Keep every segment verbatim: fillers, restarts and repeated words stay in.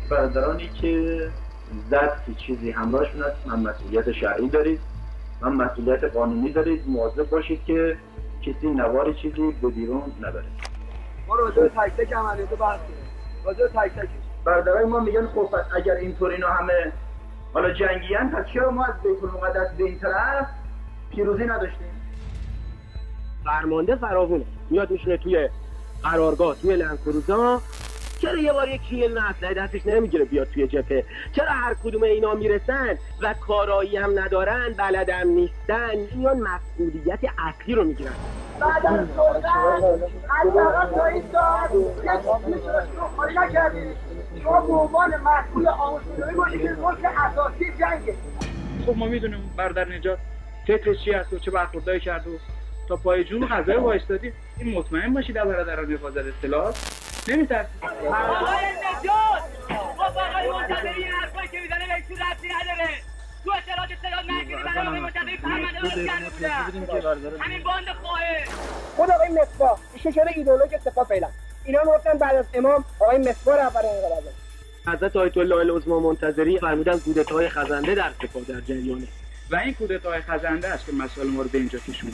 برادرانی که زد که چیزی همراهشون هست، من مسئولیت شرعی دارید، من مسئولیت قانونی دارید، مواظب باشید که کسی نوار چیزی به بیرون نبره. ما راجع به تک تک عملیات بحث کنیم. راجع به تک تک برادرای ما میگن خب اگر اینطور اینا همه حالا جنگیان، پس چرا ما از بیت المقدس به این طرف پیروزی نداشتیم؟ فرمانده فراوونه میاد میشونه توی قرارگاه توی لنکروزا، چرا یه بار یکی یه اسلحه دستش نمیگیره بیاد توی جبهه؟ چرا هر کدوم اینا میرسن و کارایی هم ندارن، بلدم نیستن، میان مسئولیت اصلی رو میگیرن؟ بعد از سلطان از طرف تا این ساعت یک میتونست رو خالی نکردید. شما به عنوان مسئول آموزشی باشید که رکن اساسی جنگه. خب ما میدونیم برادر نجات فکرش چی هست و چه برخوردایی کرد و تا پای جون غذای وایستادی. این مطمئن باشید در برادران حفاظت اطلاعات نمیترسید. آقای نجات با آقای منتظری حرفایی که میزنه بهشون ربطی نداره. تو اطلاعات اطلاعات مرکزی برای آقای منتظری فرمانده رو کرده بودن. همین باند خواهه. خود آقای مصباح ایشون شده ایدئولوژ سپاه فعلا. اینا میگفتن بعد از امام آقای مصباح رهبر انقلابه. حضرت آیت الله العظمی منتظری فرمودن کودتای خزنده در سپاه در جریانه. و این کودتای خزنده است که مسائل ما رو به اینجا کشونده.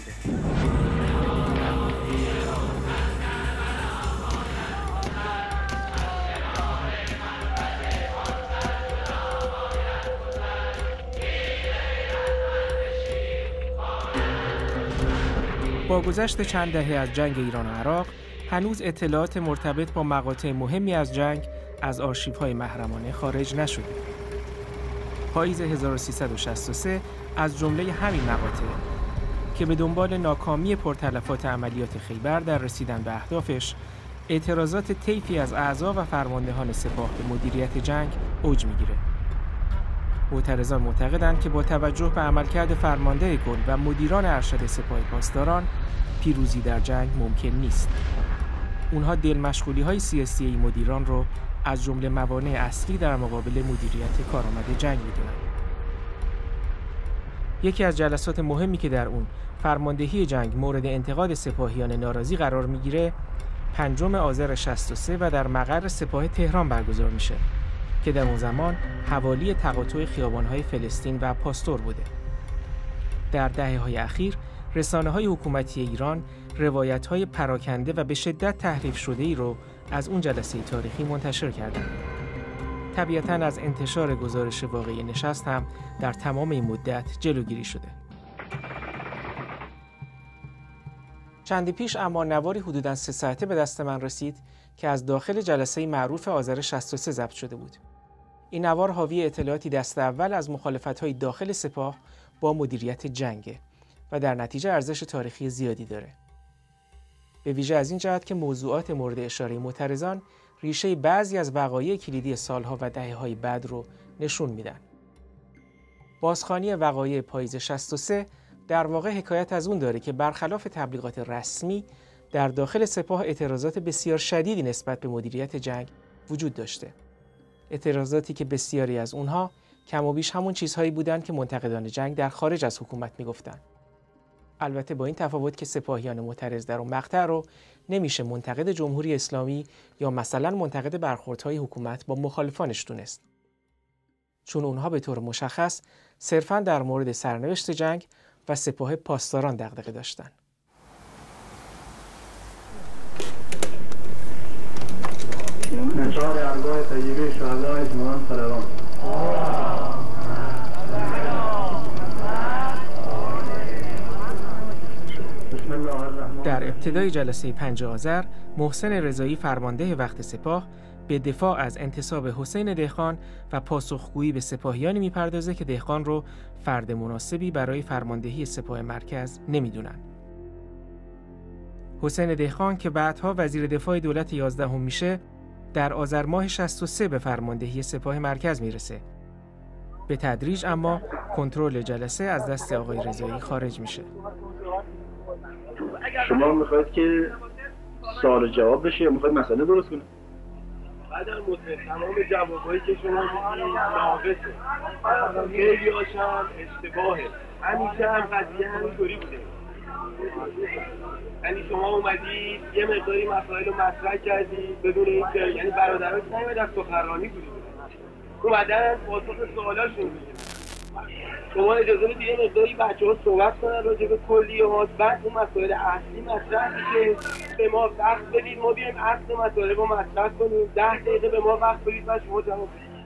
با گذشت چند دهه از جنگ ایران و عراق، هنوز اطلاعات مرتبط با مقاطع مهمی از جنگ از آرشیوهای محرمانه خارج نشده. پاییز هزار و سیصد و شصت و سه از جمله همین مقاطع که به دنبال ناکامی پرتلفات عملیات خیبر در رسیدن به اهدافش، اعتراضات طیفی از اعضا و فرماندهان سپاه به مدیریت جنگ اوج میگیره. معترضان معتقدند که با توجه به عملکرد فرمانده کل و مدیران ارشد سپاه پاسداران، پیروزی در جنگ ممکن نیست. اونها دل مشغولی‌های سیاسی مدیران رو از جمله موانع اصلی در مقابل مدیریت کارآمد جنگ می‌دونن. یکی از جلسات مهمی که در اون فرماندهی جنگ مورد انتقاد سپاهیان ناراضی قرار میگیره، پنجم آذر شصت و سه و در مقر سپاه تهران برگزار میشه که در اون زمان حوالی تقاطع خیابان‌های فلسطین و پاستور بوده. در دهه‌های اخیر رسانه‌های حکومتی ایران روایت‌های پراکنده و به شدت تحریف شده‌ای رو از اون جلسه تاریخی منتشر کردند. طبیعتاً از انتشار گزارش واقعی نشست هم در تمام این مدت جلوگیری شده. چندی پیش اما نواری حدوداً سه ساعته به دست من رسید که از داخل جلسه معروف آذر شصت و سه ضبط شده بود. این نوار حاوی اطلاعاتی دست اول از مخالفت‌های داخل سپاه با مدیریت جنگه و در نتیجه ارزش تاریخی زیادی داره. به ویژه از این جهت که موضوعات مورد اشاره معترضان ریشه بعضی از وقایع کلیدی سالها و دهه‌های بعد رو نشون میدن. بازخوانی وقایع پاییز شصت و سه در واقع حکایت از اون داره که برخلاف تبلیغات رسمی در داخل سپاه اعتراضات بسیار شدیدی نسبت به مدیریت جنگ وجود داشته. اعتراضاتی که بسیاری از اونها کم و بیش همون چیزهایی بودند که منتقدان جنگ در خارج از حکومت میگفتن. البته با این تفاوت که سپاهیان معترض در اون مقطع رو نمیشه منتقد جمهوری اسلامی یا مثلا منتقد برخوردهای حکومت با مخالفانش دونست. چون اونها به طور مشخص صرفاً در مورد سرنوشت جنگ و سپاه پاسداران دغدغه داشتن. نشان ارگاه طیبه شهدای اجماعان فراران. در ابتدای جلسه پنج آذر، محسن رضایی فرمانده وقت سپاه به دفاع از انتصاب حسین دهقان و پاسخگویی به سپاهیانی میپردازه که دهقان رو فرد مناسبی برای فرماندهی سپاه مرکز نمیدونن. حسین دهقان که بعدها وزیر دفاع دولت یازدهم میشه، در آذر ماه شصت و سه به فرماندهی سپاه مرکز میرسه. به تدریج اما کنترل جلسه از دست آقای رضایی خارج میشه. شما میخواید که سوال جواب بشه یا میخواید مسئله درست کنید؟ بعد از مدت تمام جوابایی که شما میدید ناقصه، خیلی هاشم اشتباهه. همیشه هم قضیه همینطوری بوده. یعنی شما اومدید یه مقداری مسائل رو مطرح کردید بدون اینکه، یعنی برادران نیومد از سخنرانی بودید، اومدن پاسخ سوالاشون میگیرن. شما اجازه بدید یه مقداری بچه‌ها صحبت کنن راجع به کلیات، بعد اون مسائل اصلی مطرح میشه. به ما وقت بدید ما بیایم اصل مسائل رو مطرح کنیم. ده دقیقه به ما وقت بدید و شما جواب بدید.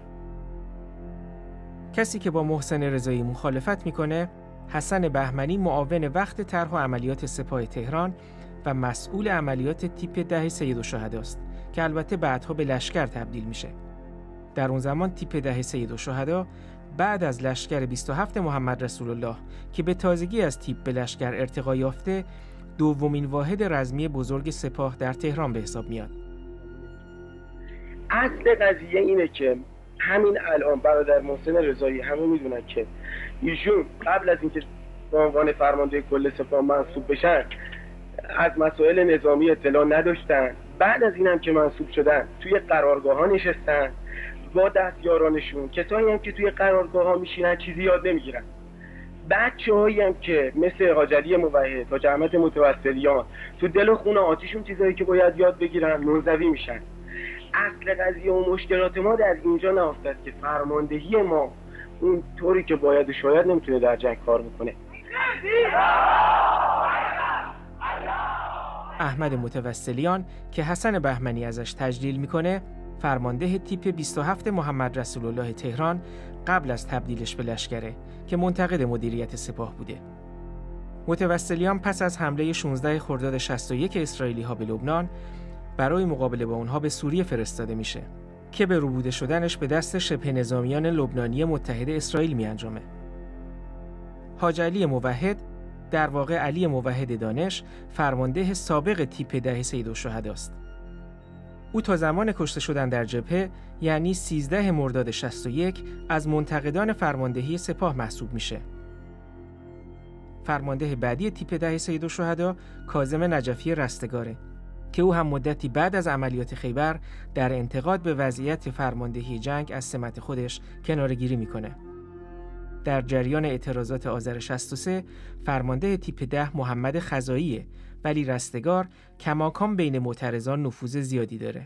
کسی که با محسن رضایی مخالفت میکنه حسن بهمنی، معاون وقت طرح و عملیات سپاه تهران و مسئول عملیات تیپ ده سیدالشهدا است که البته بعدها به لشکر تبدیل میشه. در اون زمان تیپ ده سیدالشهدا بعد از لشکر بیست و هفت محمد رسول الله که به تازگی از تیپ به لشکر ارتقا یافته، دومین واحد رزمی بزرگ سپاه در تهران به حساب میاد. اصل قضیه اینه که همین الان برادر محسن رضایی همه میدونن که ایشون قبل از اینکه به عنوان فرمانده کل سپاه منصوب بشن از مسائل نظامی اطلاع نداشتن. بعد از اینم که منصوب شدن توی قرارگاه ها نشستن با دستیارانشون، کسایی هم که توی قرارگاه ها میشینن چیزی یاد نمیگیرن. بچه هایی هم که مثل حاج علی موحد، حاج احمد متوسلیان تو دل و خون آتیشون چیزایی که باید یاد بگیرن منزوی میشن. اصل قضیه و مشکلات ما در اینجا نافتد که فرماندهی ما اون طوری که باید و شاید نمیتونه در جنگ کار بکنه. احمد متوسلیان که حسن بهمنی ازش تجلیل میکنه، فرمانده تیپ بیست و هفت محمد رسول الله تهران قبل از تبدیلش به لشکره که منتقد مدیریت سپاه بوده. متوسلیان پس از حمله شانزده خرداد شصت و یک اسرائیلی ها به لبنان برای مقابله با اونها به سوریه فرستاده میشه که به روبوده شدنش به دست شبه نظامیان لبنانی متحد اسرائیل می انجامه. حاج علی موحد، در واقع علی موحد دانش، فرمانده سابق تیپ ده سیدالشهدا است. او تا زمان کشته شدن در جبهه یعنی سیزده مرداد شصت و یک از منتقدان فرماندهی سپاه محسوب میشه. فرمانده بعدی تیپ ده سیدالشهدا کاظم نجفی رستگاره که او هم مدتی بعد از عملیات خیبر در انتقاد به وضعیت فرماندهی جنگ از سمت خودش کناره‌گیری میکنه. در جریان اعتراضات آذر شصت و سه فرمانده تیپ ده محمد خزاییه، ولی رستگار کماکان بین معترضان نفوذ زیادی داره.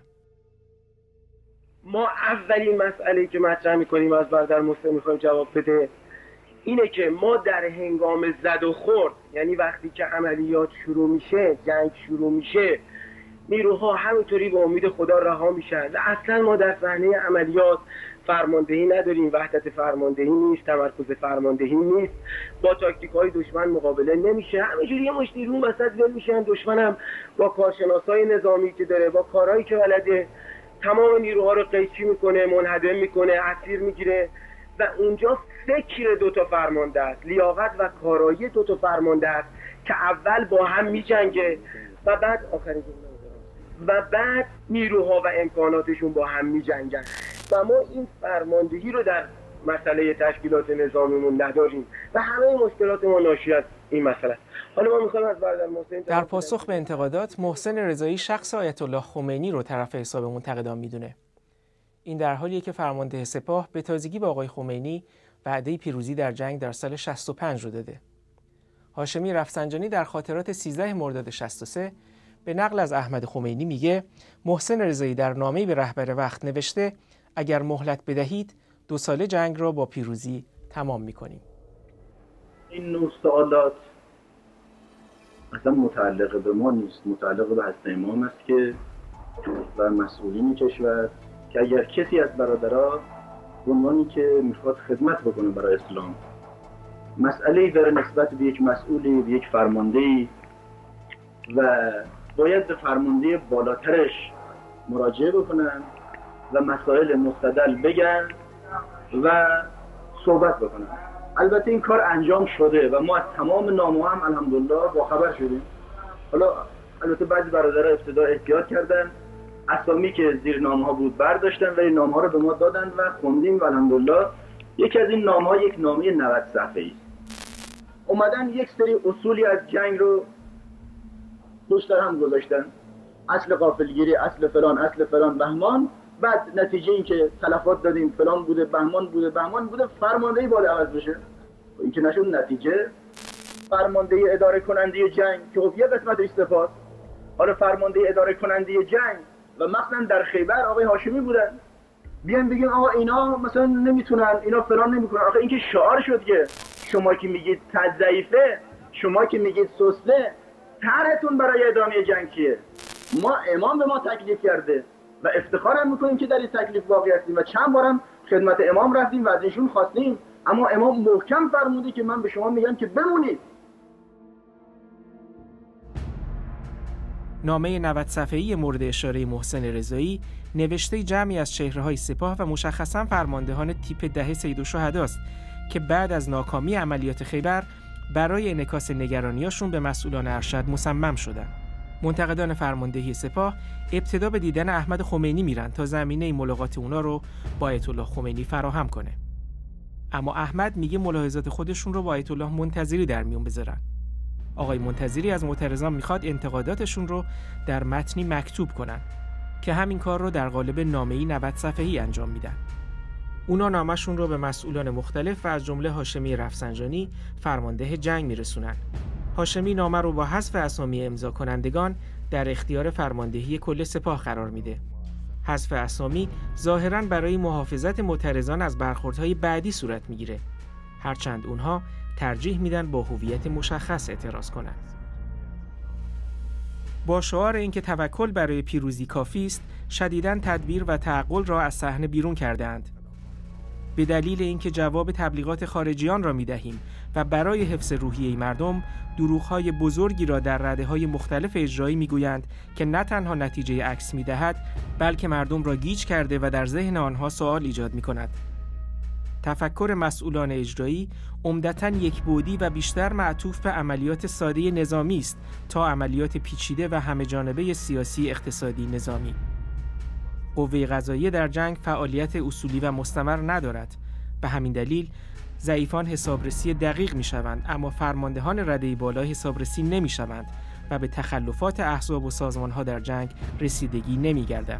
ما اولین مسئله‌ای که مطرح میکنیم از برادر محسن میخوایم جواب بده اینه که ما در هنگام زد و خورد، یعنی وقتی که عملیات شروع میشه، جنگ شروع میشه، نیروها همینطوری به امید خدا رها میشن و اصلا ما در صحنه عملیات فرماندهی نداریم، وحدت فرماندهی نیست، تمرکز فرماندهی نیست، با تاکتیک های دشمن مقابله نمیشه. همینجوری یه مشت نیرو وسط ول میشن، دشمن هم با کارشناسای نظامی که داره، با کارهایی که بلده، تمام نیروها رو قیچی میکنه، منهدم میکنه، اسیر میگیره و اونجا فکر دو تا فرمانده است، لیاقت و کارایی دو تا فرمانده است که اول با هم میجنگه و بعد آخرین جمله و بعد نیروها و امکاناتشون با هم میجنگن و ما این فرماندهی رو در مسئله تشکیلات نظامیمون نداریم و همه مشکلات ما ناشی از این مسئله. حالا ما میخوایم از برادر محسن در پاسخ به انتقادات، محسن رضایی شخص آیت الله خمینی رو طرف حساب منتقدان میدونه. این در حالیه که فرمانده سپاه به تازگی با آقای خمینی وعده پیروزی در جنگ در سال شصت و پنج رو داده. هاشمی رفسنجانی در خاطرات سیزده مرداد شصت و سه به نقل از احمد خمینی میگه محسن رضایی در نامه‌ای به رهبر وقت نوشته اگر مهلت بدهید دو ساله جنگ را با پیروزی تمام میکنیم. این نوع سوالات اصلا متعلق به ما نیست، متعلق به حضرت امام است که و مسئولین کشور که اگر کسی از برادرها به عنوانی که میخواد خدمت بکنه برای اسلام مسئله‌ای داره نسبت به یک مسئولی، به یک فرماندهی و باید به فرمانده بالاترش مراجعه بکنن و مسائل مستدل بگن و صحبت بکنن. البته این کار انجام شده و ما از تمام نامه‌ها هم الحمدلله با خبر شدیم. حالا البته بعضی برادرها ابتدا احتیاط کردن، اسامی که زیر نامه‌ها بود برداشتن ولی نامه‌ها رو به ما دادن و خوندیم و الحمدلله یکی از این نامه‌ها یک نامه نود صفحه‌ای است. اومدن یک سری اصولی از جنگ رو پشت هم گذاشتن، اصل غافلگیری، اصل فلان، اصل فلان، بهمان، بعد نتیجه این که تلفات دادیم فلان بوده، بهمان بوده، بهمان بوده، فرماندهی باید عوض بشه. این که نشد نتیجه فرمانده اداره کننده جنگ که خب یه قسمتش سپاه، حالا فرمانده اداره کننده جنگ و مثلا در خیبر آقای هاشمی بودن بیان بگیم آقا اینا مثلا نمیتونن، اینا فلان نمیکنن. آخه این که شعار شد که شما که میگید ضعیفه، شما که میگید سسته، طرحتون برای ادامه جنگ چیه؟ ما امام به ما تکلیف کرده و افتخارم میکنیم که در این تکلیف واقع هستیم و چند بارم خدمت امام رفتیم و از ایشون خواستیم، اما امام محکم فرموده که من به شما میگم که بمونید. نامه نود صفحه‌ای مورد اشاره محسن رضایی نوشته جمعی از چهره‌های سپاه و مشخصاً فرماندهان تیپ ده سیدالشهدا است که بعد از ناکامی عملیات خیبر برای انعکاس نگرانیاشون به مسئولان ارشد مصمم شدند. منتقدان فرماندهی سپاه ابتدا به دیدن احمد خمینی میرن تا زمینه ملاقات اونا رو با آیت الله خمینی فراهم کنه. اما احمد میگه ملاحظات خودشون رو با آیت الله منتظری در میون بذارن. آقای منتظری از معترضان میخواد انتقاداتشون رو در متنی مکتوب کنن که همین کار رو در قالب نامه‌ای نود صفحه‌ای انجام میدن. اونا نامشون رو به مسئولان مختلف و از جمله هاشمی رفسنجانی فرمانده جنگ میرسونن. هاشمی نامه رو با حذف اسامی امضا کنندگان در اختیار فرماندهی کل سپاه قرار میده. حذف اسامی ظاهراً برای محافظت معترضان از برخوردهای بعدی صورت میگیره، هرچند اونها ترجیح میدن با هویت مشخص اعتراض کنند. با شعار اینکه توکل برای پیروزی کافی است، شدیداً تدبیر و تعقل را از صحنه بیرون کردند. به دلیل اینکه جواب تبلیغات خارجیان را میدهیم و برای حفظ روحیه مردم دروغ‌های بزرگی را در رده‌های مختلف اجرایی میگویند که نه تنها نتیجه عکس میدهد، بلکه مردم را گیج کرده و در ذهن آنها سوال ایجاد میکند. تفکر مسئولان اجرایی عمدتاً یکبعدی و بیشتر معطوف به عملیات ساده نظامی است تا عملیات پیچیده و همه‌جانبه سیاسی، اقتصادی، نظامی. قوه قضاییه در جنگ فعالیت اصولی و مستمر ندارد. به همین دلیل ضعیفان حسابرسی دقیق می‌شوند، اما فرماندهان رده بالا حسابرسی نمی‌شوند و به تخلفات احزاب و سازمان‌ها در جنگ رسیدگی نمی‌گردد.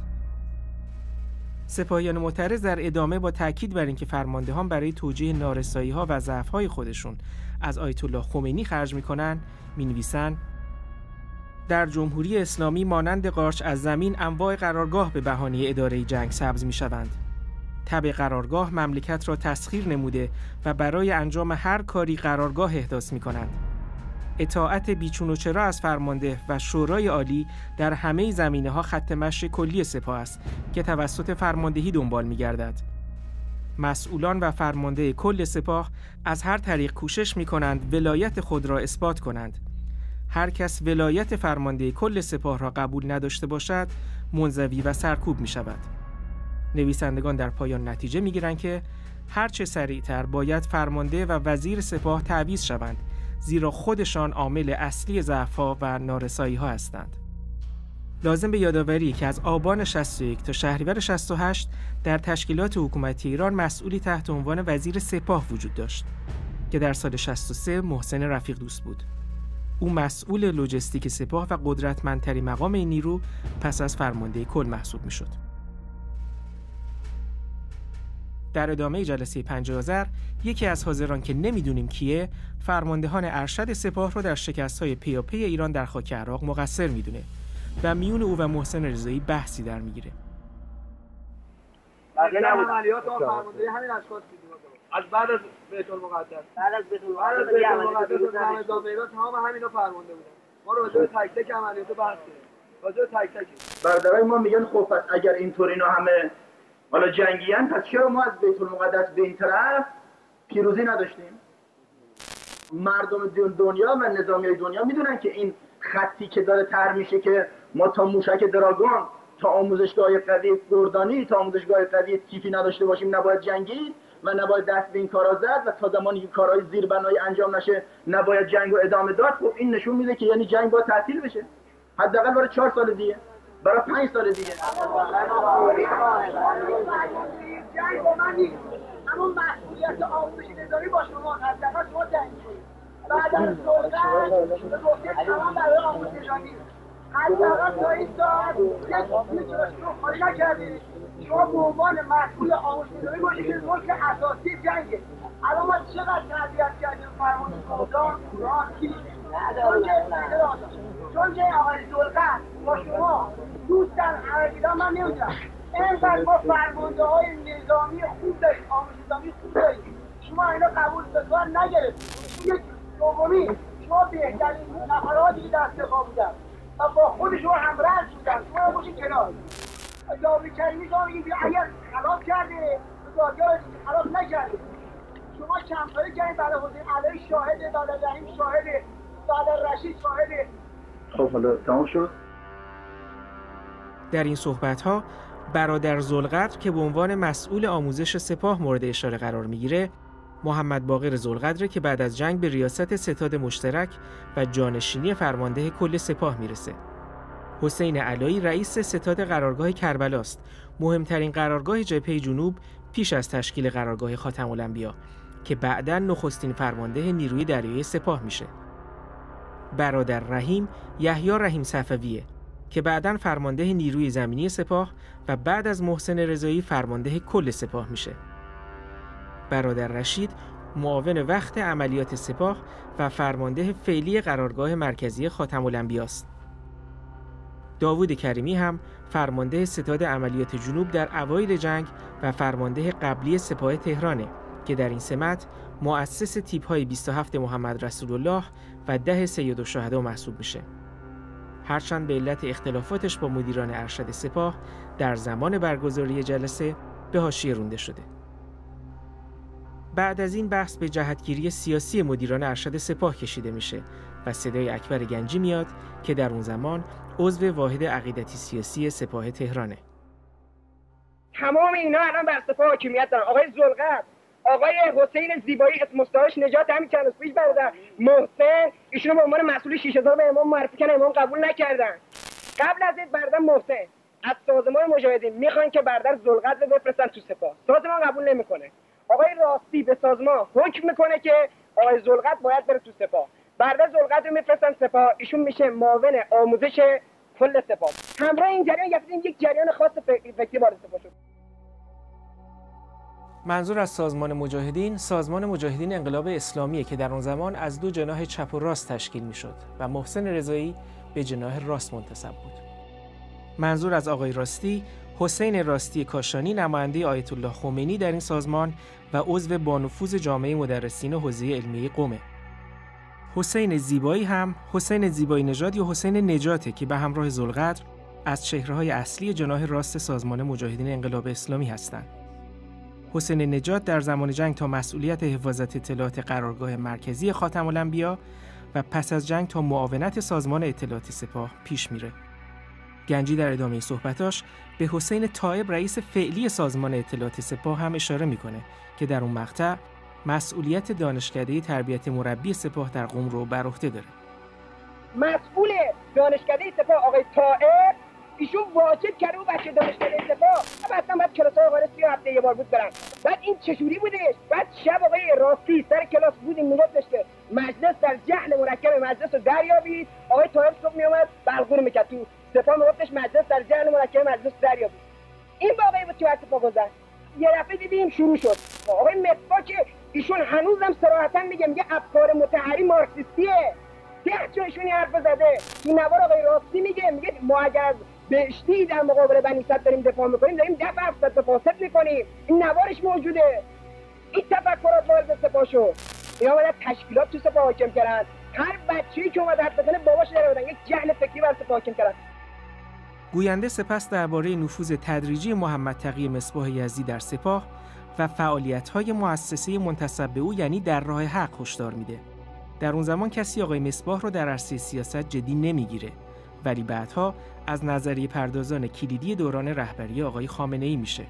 سپاهیان معترض در ادامه با تاکید بر اینکه فرماندهان برای توجیه نارسایی‌ها و ضعف‌های خودشون از آیت الله خمینی خرج می‌کنند، می‌نویسند: در جمهوری اسلامی مانند قارچ از زمین انواع قرارگاه به بهانه اداره جنگ سبز می‌شوند. تبع قرارگاه مملکت را تسخیر نموده و برای انجام هر کاری قرارگاه احداث می‌کنند. اطاعت بیچون و چرا از فرمانده و شورای عالی در همه زمینه‌ها خط مشی کلی سپاه است که توسط فرماندهی دنبال می‌گردد. مسئولان و فرمانده کل سپاه از هر طریق کوشش می‌کنند ولایت خود را اثبات کنند. هر کس ولایت فرمانده کل سپاه را قبول نداشته باشد، منزوی و سرکوب می‌شود. نویسندگان در پایان نتیجه می‌گیرند که هر چه سریعتر باید فرمانده و وزیر سپاه تعویض شوند، زیرا خودشان عامل اصلی ضعف‌ها و نارسایی‌ها هستند. لازم به یادآوری که از آبان شصت و یک تا شهریور شصت و هشت در تشکیلات حکومتی ایران مسئولی تحت عنوان وزیر سپاه وجود داشت که در سال شصت و سه محسن رفیق دوست بود. او مسئول لوجستیک سپاه و قدرتمندترین مقام این نیرو پس از فرمانده کل محسوب می‌شد. در ادامه جلسه پنجاه آذر یکی از حاضران که نمیدونیم کیه، فرماندهان ارشد سپاه رو در شکست‌های پیاپی ایران در خاک عراق مقصر میدونه و میون او و محسن رضایی بحثی در میگیره. بعد عملیات ما فرمانده همین اشخاص دیدیم از بعد از بیت المقدس بعد از بیت المقدس همه داویدا تمام همینا فرمانده بودن. ما رو راجع به تک تک عملیات بحث کردیم. راجع به تک تک برادرای ما میگن خب پس اگر اینطور اینا همه حالا جنگیان، پس چرا ما از بیت المقدس به این طرف پیروزی نداشتیم؟ مردم دنیا و نظامیای دنیا میدونن که این خطی که داره طرح میشه که ما تا موشک دراگون، تا آموزشگاه قوی گردانی، تا آموزشگاه قوی تیفی نداشته باشیم نباید جنگید و نباید دست به این کارا زد و تا زمانی که کارهای زیربنایی انجام نشه نباید جنگ رو ادامه داد. خب این نشون میده که یعنی جنگ باید تعطیل بشه، حداقل برای چهار سال دیگه، برای پنج سال دیگه. جنگ با من نیست، اما مسئولیت آموزش نظامی با شما، حداقل شما جنگ کنید. بعد از سلطنت به گفته تمام برای آموزش نظامی حداقل تا این ساعت یک میتونست رو خالی نکردید. شما به عنوان مسئول آموزش نظامی باشید که ملک اساسی جنگه. الان ما چقدر تربیت کردیم فرمان سازان راکی چون که چون که آقای زلقت با شما دوستن عربیدان من نمیدونم اینقدر ما فرمانده های نظامی خوب داریم، آموزش نظامی خوب داریم، شما اینا قبول بسوار نگرفتید. یک دومی شما بهترین نفراتی که دست پا بودن و با خود شما همراه شدن، شما رو باشید کنار. جاوید کریمی شما میگید اگر خلاف کرده دادگاه خلاف نکرده، شما کمتاری کردید بعد حسین علی شاهده، بعد رحیم شاهده، بعد رشید شاهده. خب حالا تمام شد. در این صحبت‌ها برادر ذوالقدر که به عنوان مسئول آموزش سپاه مورد اشاره قرار میگیره، محمد باقر ذوالقدر که بعد از جنگ به ریاست ستاد مشترک و جانشینی فرمانده کل سپاه میرسه. حسین علایی رئیس ستاد قرارگاه کربلا است، مهمترین قرارگاه جبهه جنوب پیش از تشکیل قرارگاه خاتم الانبیا که بعداً نخستین فرمانده نیروی دریایی سپاه میشه. برادر رحیم یحیی رحیم صفویه که بعداً فرمانده نیروی زمینی سپاه و بعد از محسن رضایی فرمانده کل سپاه میشه. برادر رشید معاون وقت عملیات سپاه و فرمانده فعلی قرارگاه مرکزی خاتم الانبیا است. داوود کریمی هم فرمانده ستاد عملیات جنوب در اوایل جنگ و فرمانده قبلی سپاه تهرانه که در این سمت مؤسس تیپ‌های بیست و هفت محمد رسول الله و ده سید الشهدا محسوب میشه. هرچند به علت اختلافاتش با مدیران ارشد سپاه در زمان برگزاری جلسه به حاشیه رانده شده. بعد از این بحث به جهتگیری سیاسی مدیران ارشد سپاه کشیده میشه و صدای اکبر گنجی میاد که در اون زمان عضو واحد عقیدتی سیاسی سپاه تهرانه. تمام اینا الان بر سپاه حاکمیت دارن. آقای ذوالقدر، آقای حسین زیبایی اسم مستعارش نجات، همین چند روز پیش برادر محسن ایشونو به عنوان مسئول شش هزار به امام معرفی کردن، امام قبول نکردن. قبل از این برادر محسن از سازمان مجاهدین میخوان که برادر ذوالقدر رو بفرستن تو سپاه، سازمان قبول نمیکنه. آقای راستی به سازمان حکم میکنه که آقای ذوالقدر باید بره تو سپاه. برادر ذوالقدر رو میفرستن سپاه، ایشون میشه معاون آموزش کل سپاه. همراه این جریان یعنی یک جریان خاص فکری وارد سپاه شد. منظور از سازمان مجاهدین، سازمان مجاهدین انقلاب اسلامیه که در آن زمان از دو جناح چپ و راست تشکیل میشد و محسن رضایی به جناح راست منتسب بود. منظور از آقای راستی، حسین راستی کاشانی نماینده آیت الله خمینی در این سازمان و عضو بانفوذ جامعه مدرسین حوزه علمیه قم. حسین زیبایی هم حسین زیبایی نژاد یا حسین نجاته که به همراه ذوالقدر از چهره‌های اصلی جناح راست سازمان مجاهدین انقلاب اسلامی هستند. حسین نجات در زمان جنگ تا مسئولیت حفاظت اطلاعات قرارگاه مرکزی خاتم الانبیا و پس از جنگ تا معاونت سازمان اطلاعات سپاه پیش میره. گنجی در ادامه صحبتاش به حسین طایب رئیس فعلی سازمان اطلاعات سپاه هم اشاره میکنه که در اون مقطع مسئولیت دانشکده تربیت مربی سپاه در قم رو بر عهده داره. مسئول دانشکده سپاه آقای طایب ایشون واجب کرده و بچه دانشکده سپاه مثلا بعد کلاس ها وارد سی هفته یه بار بود برن. بعد این چجوری بودش؟ بعد شب آقای راستی سر کلاس بودیم میگفتش که مجلس در جهل مرکب مجلس رو دریابید. آقای طایب صبح میومد بلغور میکرد تو سپاه میگفتش مجلس در جهل مرکب مجلس دریابید. این واقعی بود که بر سپاه گذشت. یه دفعه دیدیم شروع شد. آقای مصباح که ایشون هنوزم صراحتا میگه میگه افکار متحری مارکسیستیه. ده جا ایشون این حرف زده. تو نوار آقای راستی میگه میگه ما اگر بهشتی در مقابل بنی صد داریم دفاع میکنیم داریم دفع افسد به فاسد میکنیم. این نوارش موجوده. این تفکرات وارد سپاه شد. اینا باید تشکیلات تو سپاه حاکم کردن. هر بچه‌ای که اومد حرف بزنه باباش در آوردن. یک جهل فکری بر سپاه حاکم کردن. گوینده سپس درباره نفوذ تدریجی محمد تقی مصباح یزدی در سپاه و فعالیت‌های مؤسسه منتسب به او یعنی در راه حق هشدار میده. در اون زمان کسی آقای مصباح رو در عرصه سیاست جدی نمیگیره، ولی بعدها از نظریه پردازان کلیدی دوران رهبری آقای خامنه‌ای میشه.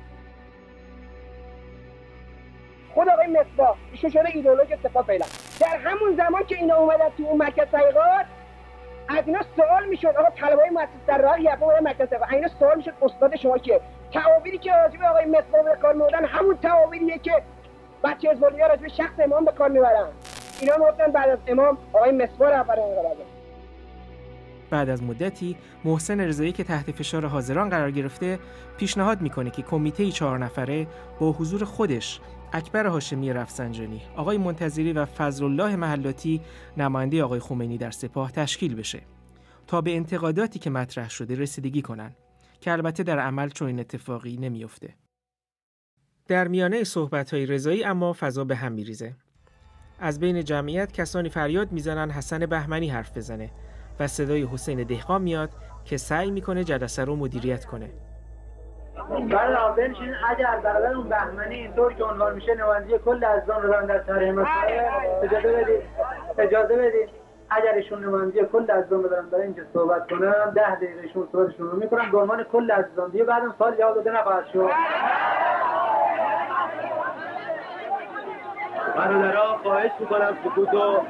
خود آقای مصباح ایشون شده ایدئولوژی سپاه فعلا. در همون زمان که اینا اومدن تو اون مرکز تحقیقات از اینا سوال میشد آقا طلبای مؤسسه در راه یفا و مرکز تحقیقات اینا سوال میشد استاد شما که تعابیری که راجع به آقای مصباح به کار میبردن همون تعابیریه که بچه حزب الله راجع به شخص امام به کار میبرن. اینا میگفتن بعد از امام آقای مصباح رهبر انقلابه. بعد از مدتی محسن رضایی که تحت فشار حاضران قرار گرفته پیشنهاد میکنه که کمیته چهار نفره با حضور خودش، اکبر هاشمی رفسنجانی، آقای منتظری و فضل الله محلاتی نماینده آقای خمینی در سپاه تشکیل بشه تا به انتقاداتی که مطرح شده رسیدگی کنن که البته در عمل چنین اتفاقی نمیفته. در میانه صحبت‌های رضایی اما فضا به هم میریزه. از بین جمعیت کسانی فریاد میزنن حسن بهمنی حرف بزنه و صدای حسین دهقان میاد که سعی میکنه جلسه رو مدیریت کنه. برای بنشین اگر برادر اون بهمنی اینطور که عنوان میشه نماینده کل عزیزان رو دارن در طرح مسائل، اجازه بدید اجازه بدید اگر ایشون نماینده کل عزیزان رو دارن برای اینکه صحبت کنم ده دقیقه ایشون صحبتشون رو میکنم به عنوان کل عزیزان، دیگه بعدم سال جواب داده نخواهد شد. برادرها خواهش میکنم سکوتو.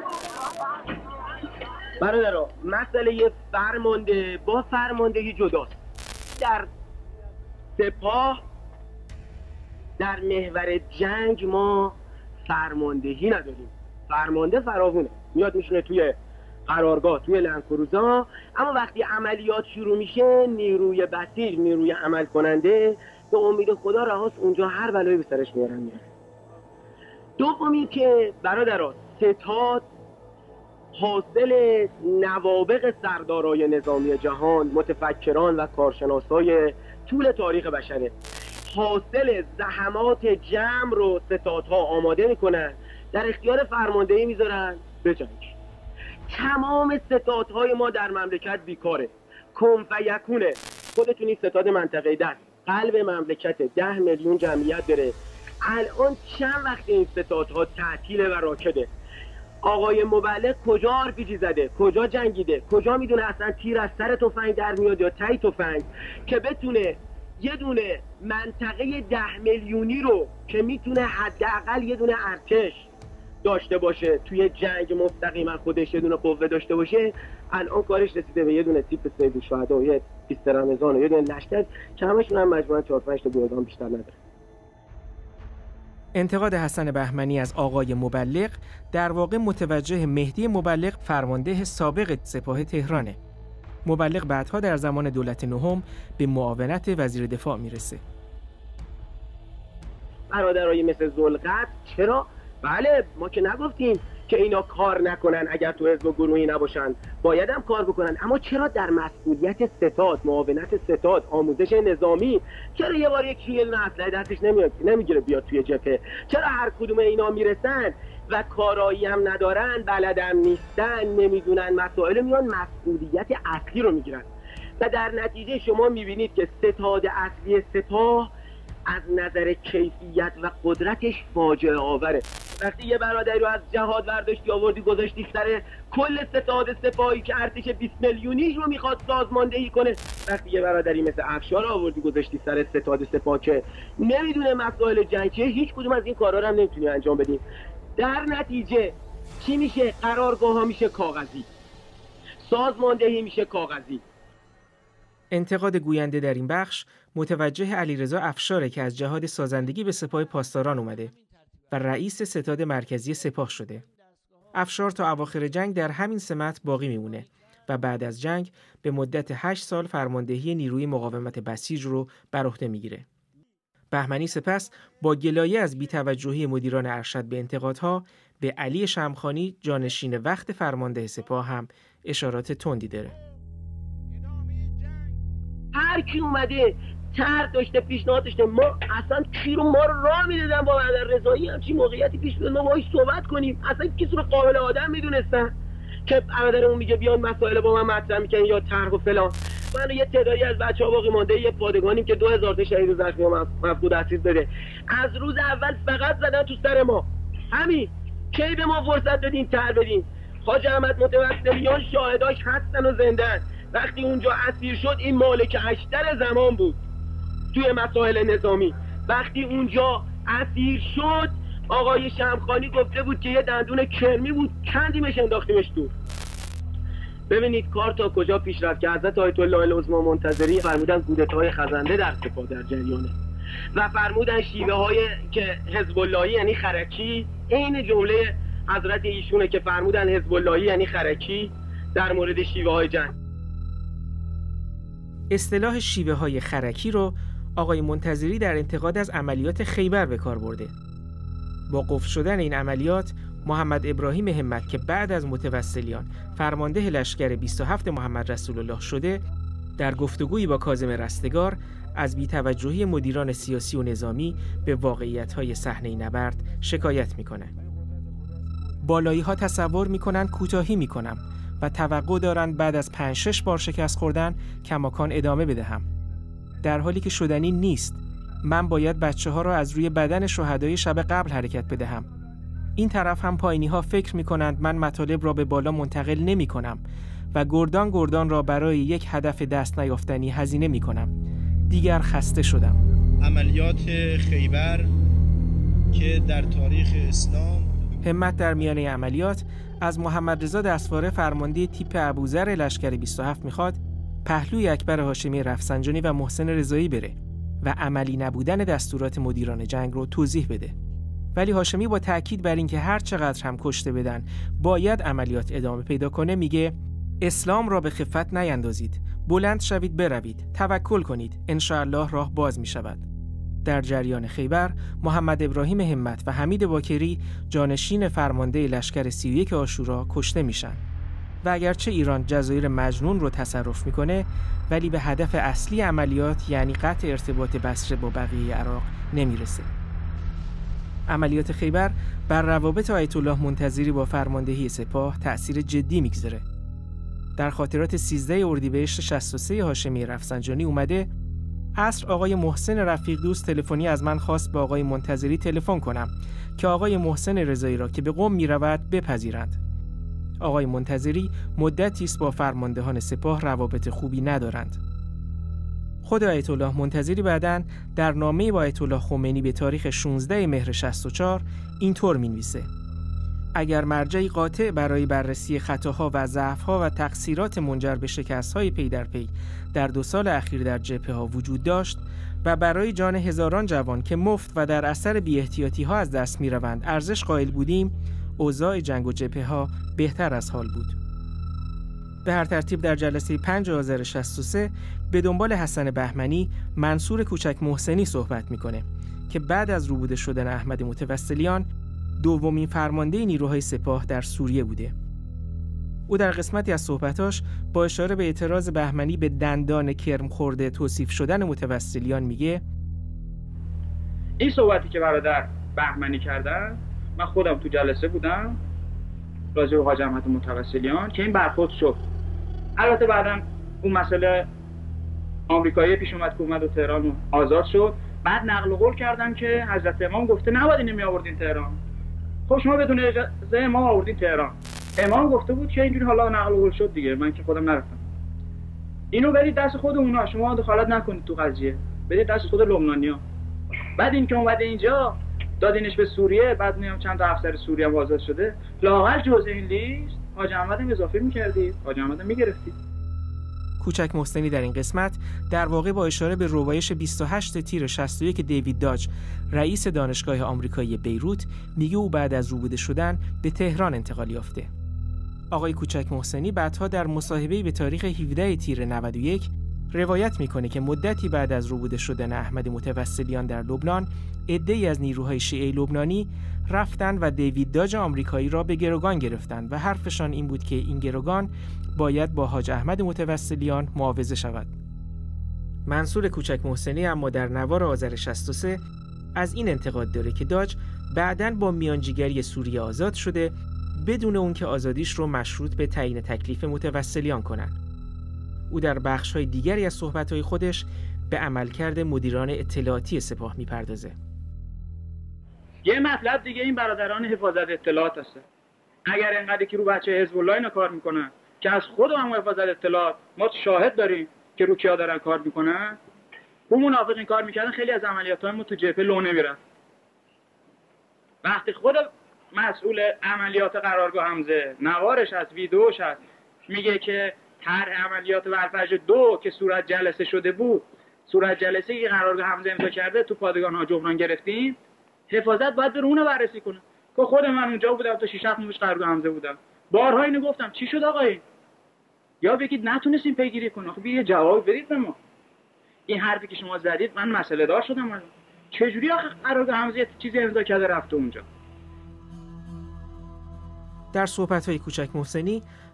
برادرها مسئله فرمانده با فرماندهی جداست. در سپاه در محور جنگ ما فرماندهی نداریم. فرمانده فراوونه، میاد میشونه توی قرارگاه، توی لنگ‌کروزا، اما وقتی عملیات شروع میشه نیروی بسیج، نیروی عمل کننده به امید خدا رهاست اونجا هر بلایی به سرش میارن میارن. دومی که برادرها ستاد حاصل نوابغ سردارای نظامی جهان، متفکران و کارشناسای طول تاریخ بشره. حاصل زحمات جمع رو ستادها آماده میکنن، در اختیار فرماندهی میذارن به جنگ. تمام ستادهای ما در مملکت بیکاره، کن فیکونه. خودتونی ستاد منطقه دست قلب مملکت ده میلیون جمعیت داره. الان چند وقت این ستادها تعطیله و راکده. آقای مبلغ کجا آرپیجی زده، کجا جنگیده، کجا میدونه اصلا تیر از سر تفنگ در میاد یا تی تفنگ که بتونه یه دونه منطقه ده میلیونی رو که میتونه حداقل یه دونه ارتش داشته باشه توی جنگ مستقیما خودش یه دونه قوه داشته باشه. الان کارش رسیده به یه دونه تیپ سید الشهدا و یه بیست رمضان و یه دونه لشکر که همشون هم مجموعاً چهار پنج تا گروگان بیشتر نداره. انتقاد حسن بهمنی از آقای مبلغ در واقع متوجه مهدی مبلغ، فرمانده سابق سپاه تهرانه. مبلغ بعدها در زمان دولت نهم به معاونت وزیر دفاع میرسه. برادرای مثل ذوالقرد چرا؟ بله ما که نگفتیم که اینا کار نکنن، اگر تو حزب و گروهی نباشن باید هم کار بکنن، اما چرا در مسئولیت ستاد، معاونت ستاد، آموزش نظامی، چرا یه بار یک کیل اسلحه دستش نمیاد نمیگیره بیاد توی جبهه؟ چرا هر کدوم اینا میرسن و کارایی هم ندارن، بلدم نیستن، نمیدونن مسائل، میان مسئولیت اصلی رو میگیرن و در نتیجه شما میبینید که ستاد اصلی سپاه از نظر کیفیت و قدرتش فاجعه آوره. وقتی یه برادری رو از جهاد برداشتی آوردی گذاشتی سر کل ستاد سپاهی که ارتش بیست میلیونیش رو میخواد سازماندهی کنه، وقتی یه برادری مثل افشار رو آوردی گذاشتی سر ستاد سپاه که نمیدونه مسائل جنگ چیه، هیچ کدوم از این کارا رو هم نمیتونی انجام بدیم. در نتیجه چی میشه؟ قرارگاه ها میشه کاغذی، سازماندهی میشه کاغذی. انتقاد گوینده در این بخش متوجه علیرضا افشاره که از جهاد سازندگی به سپاه پاسداران اومده و رئیس ستاد مرکزی سپاه شده. افشار تا اواخر جنگ در همین سمت باقی میمونه و بعد از جنگ به مدت هشت سال فرماندهی نیروی مقاومت بسیج رو بر عهده میگیره. بهمنی سپس با گلایه از بی‌توجهی مدیران ارشد به انتقادها به علی شمخانی جانشین وقت فرمانده سپاه هم اشارات تندی داره. هر کی اومده طرح داشته، پیشنهاد داشته، ما اصلا کی رو ما رو راه میدادن با برادر رضایی همچین موقعیتی پیش بیاد ما باهاش صحبت کنیم، اصلا کسی رو قابل آدم میدونستن که برادرمون میگه بیان مسائل با من مطرح میکنن یا طرح و فلان. من یه تعدادی از بچه‌ها باقی مانده یه پادگانیم که دو هزار تا شهید و زخمی و مفقود اسیر داده، از روز اول فقط زدن تو سر ما. همین کی به ما فرصت دادین طرح بدین؟ حاج احمد متوسلیان شاهداش هستن و زنده‌اند. وقتی اونجا اسیر شد این مالک اشتر زمان بود توی مسائل نظامی. وقتی اونجا اسیر شد آقای شمخانی گفته بود که یه دندون کرمی بود، کندیمش انداختیمش تو. ببینید کار تا کجا پیش رفت که حضرت آیت الله العظمی منتظری فرمودن کودتای خزنده در سپاه در جریانه و فرمودن شیوه های که حزب اللهی یعنی خرکی، عین جمله حضرت ایشونه که فرمودن حزب اللهی یعنی خرکی در مورد شیوه های جنگ. اصطلاح شیوه های خرکی رو آقای منتظری در انتقاد از عملیات خیبر به کار برده. با قفل شدن این عملیات محمد ابراهیم همت که بعد از متوسلیان فرمانده لشکر بیست و هفت محمد رسول الله شده در گفتگویی با کاظم رستگار از بی‌توجهی مدیران سیاسی و نظامی به واقعیت‌های صحنه نبرد شکایت می‌کنه. بالایی‌ها تصور می‌کنن کوتاهی می‌کنم و توقع دارند بعد از پنج شش بار شکست خوردن کماکان ادامه بدهم. در حالی که شدنی نیست. من باید بچه‌ها را از روی بدن شهدای شب قبل حرکت بدهم. این طرف هم پایینی‌ها فکر می‌کنند من مطالب را به بالا منتقل نمی‌کنم و گردان گردان را برای یک هدف دست نیافتنی هزینه می‌کنم. دیگر خسته شدم. عملیات خیبر که در تاریخ اسلام همت در میانه عملیات از محمد رضا دستواره فرمانده تیپ ابوذر لشکر بیست و هفت میخواد پهلوی اکبر هاشمی رفسنجانی و محسن رضایی بره و عملی نبودن دستورات مدیران جنگ رو توضیح بده. ولی هاشمی با تاکید بر اینکه هر چقدر هم کشته بدن باید عملیات ادامه پیدا کنه میگه اسلام را به خفت نیندازید، بلند شوید بروید، توکل کنید، ان شاء الله راه باز می شود. در جریان خیبر محمد ابراهیم همت و حمید باکری جانشین فرمانده لشکر سی و یک عاشورا کشته میشن و اگرچه ایران جزایر مجنون رو تصرف میکنه ولی به هدف اصلی عملیات یعنی قطع ارتباط بصره با بقیه عراق نمیرسه. عملیات خیبر بر روابط آیت الله منتظری با فرماندهی سپاه تأثیر جدی میگذاره. در خاطرات سیزده اردیبهشت شصت و سه هاشمی رفسنجانی اومده عصر آقای محسن رفیق دوست تلفنی از من خواست به آقای منتظری تلفن کنم که آقای محسن رضایی را که به قم میرود بپذیرند. آقای منتظری مدتی است با فرماندهان سپاه روابط خوبی ندارند. خود آیت الله منتظری بعداً در نامه‌ای با آیت الله خمینی به تاریخ شانزده مهر شصت و چهار اینطور می‌نویسه: اگر مرجعی قاطع برای بررسی خطاها و ضعف‌ها و تقصیرات منجر به شکست‌های پی در پی در دو سال اخیر در جبهه‌ها وجود داشت و برای جان هزاران جوان که مفت و در اثر بی‌احتیاطی‌ها از دست می‌روند ارزش قائل بودیم، اوضاع جنگ و جبهه‌ها بهتر از حال بود. به هر ترتیب در جلسه پنج آذر شصت و سه به دنبال حسن بهمنی منصور کوچک محسنی صحبت می‌کنه که بعد از روبوده شدن احمد متوسلیان دومین فرمانده نیروهای سپاه در سوریه بوده. او در قسمتی از صحبتاش با اشاره به اعتراض بهمنی به دندان کرم خورده توصیف شدن متوسلیان میگه این صحبتی که برادر بهمنی کردن من خودم تو جلسه بودم راجع به حاج احمد متوسلیان که این برخورد شد. البته بعداً اون مسئله آمریکایی پیش اومد که اومد و تهران آزاد شد. بعد نقل قول کردن که حضرت امام گفته نباید اینو می آوردین تهران. خب شما بدون اجازه امام آوردین تهران. امام گفته بود که اینجوری حالا نقل قول شد دیگه، من که خودم نرفتم. اینو بدید دست خود اونا، شما دخالت نکنید تو قضیه، بدید دست خود لبنانی‌ها. بعد این که اومده اینجا دادینش به سوریه، بعد میام چند تا افسر سوریه هم آزاد شده، لااقل جزء این لیست حاج احمد هم اضافه می‌کردید، حاج احمد هم می‌گرفتید. کوچک محسنی در این قسمت در واقع با اشاره به ربایش بیست و هشت تیر شصت و یک دیوید داج رئیس دانشگاه آمریکایی بیروت میگه او بعد از روبوده شدن به تهران انتقال یافته. آقای کوچک محسنی بعدها در مصاحبه‌ای به تاریخ هفده تیر نود و یک روایت میکنه که مدتی بعد از روبوده شدن احمد متوسلیان در لبنان عده‌ای از نیروهای شیعه لبنانی رفتن و دیوید داج آمریکایی را به گروگان گرفتند و حرفشان این بود که این گروگان باید با حاج احمد متوسلیان معاوضه شود. منصور کوچک محسنی اما در نوار آذر شصت و سه از این انتقاد داره که داج بعداً با میانجیگری سوریه آزاد شده بدون اون که آزادیش رو مشروط به تعیین تکلیف متوسلیان کنن. او در بخش‌های دیگری از صحبت‌های خودش به عملکرد مدیران اطلاعاتی سپاه می‌پردازه. یه مطلب دیگه این برادران حفاظت اطلاعات هسته. اگر اینقدر که رو بچه حزب الله اینا کار میکنن که از خود هم حفاظت اطلاعات ما شاهد داریم که رو کیا دارن کار میکنن، اون منافقین کار میکردن خیلی از عملیات‌های ما تو جبهه لو نمیرفت. وقتی خود مسئول عملیات قرارگاه حمزه نوارش از ویدیوش هست میگه که طرح عملیات ورفج دو که صورت جلسه شده بود، صورت جلسه که قرارگاه حمزه امضا کرده تو پادگان ها جبران گرفتیم، حفاظت باید بره اونو بررسی کنه. که خود من اونجا بودم تا شش هفت ماه قرارگاه حمزه بودم، بارها اینو گفتم چی شد آقای؟ یا بگید نتونستیم پیگیری کنیم، خب یه جواب بدید به ما. این حرفی که شما زدید من مسئله دار شدم الان. چجوری آخه قرارگاه حمزه چیزی امضا کرده رفته اونجا؟ در صحبت‌های کوچک محسنی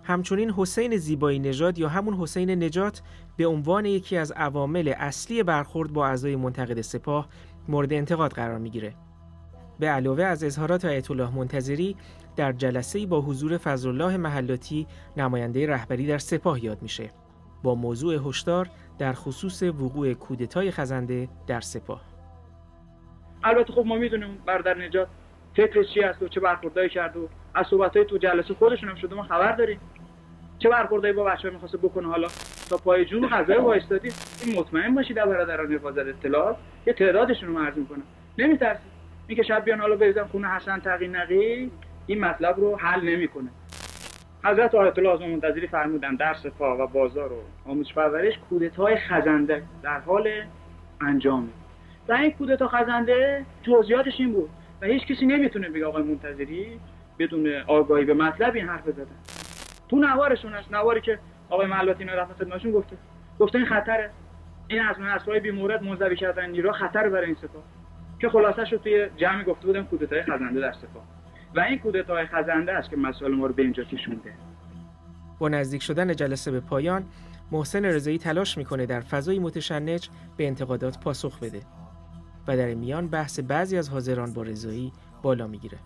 همچنین حسین زیبایی نژاد یا همون حسین نجات به عنوان یکی از عوامل اصلی برخورد با اعضای منتقد سپاه مورد انتقاد قرار میگیره. به علاوه از اظهارات آیت الله منتظری در جلسه‌ای با حضور فضلالله محلاتی نماینده رهبری در سپاه یاد میشه با موضوع هشدار در خصوص وقوع کودتای خزنده در سپاه. البته خب ما میدونیم برادر نجات فکرش چی است و چه برخوردایی کرد و از صحبت‌های تو جلسه خودشون هم شده ما خبر داریم چه برخوردایی با بچه‌ها می‌خواسته بکنه. حالا تا پای جون قضایی وایستادی. این مطمئن باشید در برادران حفاظت اطلاعات یه تعدادشون رو عرض می‌کنه. نمی‌ترسید اینکه شب بیان حالا بریزن خونه حسن تقی نقی این مطلب رو حل نمی‌کنه. حضرت آیت الله اعظم منتظری فرمودن در سپاه و بازار و آموزش پرورش کودتای خزنده در حال انجامه. و این کودتا خزنده جزئیاتش این بود و هیچ کسی نمیتونه بگه آقای منتظری بدون آگاهی به مطلب این حرف بزنه. تو نوارشون هست، نواری که آقای محلاتی رفت خدمتشون گفته گفته این خطره، این از اسبای بی مورد منزوی کردن نیرو خطر برای این سپاه که خلاصه شد توی جمعی گفته بودن کودتای خزنده در سپاه و این کودتای خزنده است که مسائل ما رو به اینجا کشونده. با نزدیک شدن جلسه به پایان، محسن رضایی تلاش میکنه در فضای متشنج به انتقادات پاسخ بده و در میان بحث بعضی از حاضران با رضایی بالا میگیره.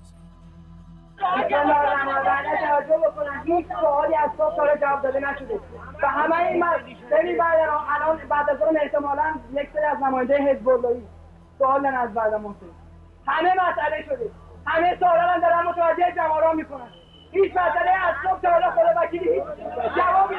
هیچ سوالی از صبح تا جواب داده نشده و همه این ببین بعد الان بعد از اون احتمالاً یک سری از نماینده حزب اللهی سوال دارن از بعد محسن. همه مسئله شده، همه سوالا هم دارن متوجه جمهورا میکنن. هیچ مسئله از صبح تا حالا خود وکیلی هیچ جوابی